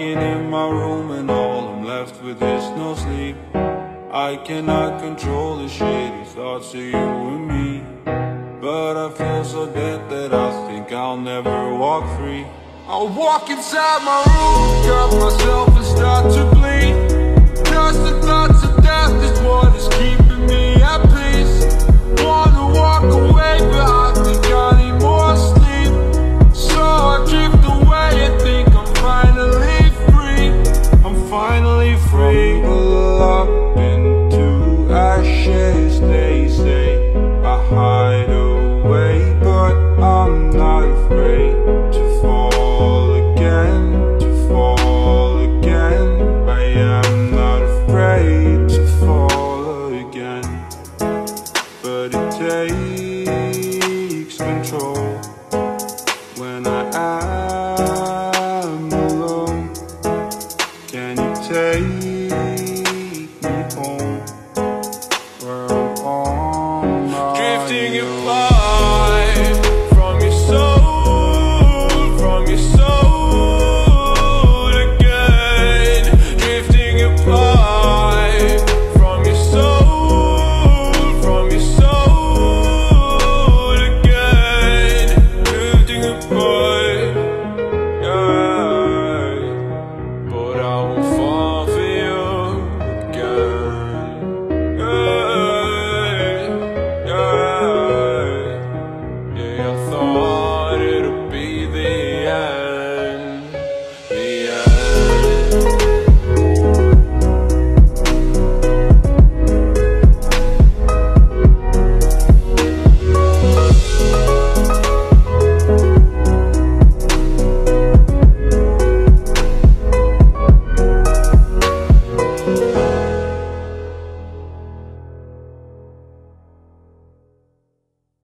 lying in my room and all I'm left with is no sleep. I cannot control the shitty thoughts of you and me, but I feel so dead that I think I'll never walk free. I'll walk inside my room, cut myself and start to bleed. Just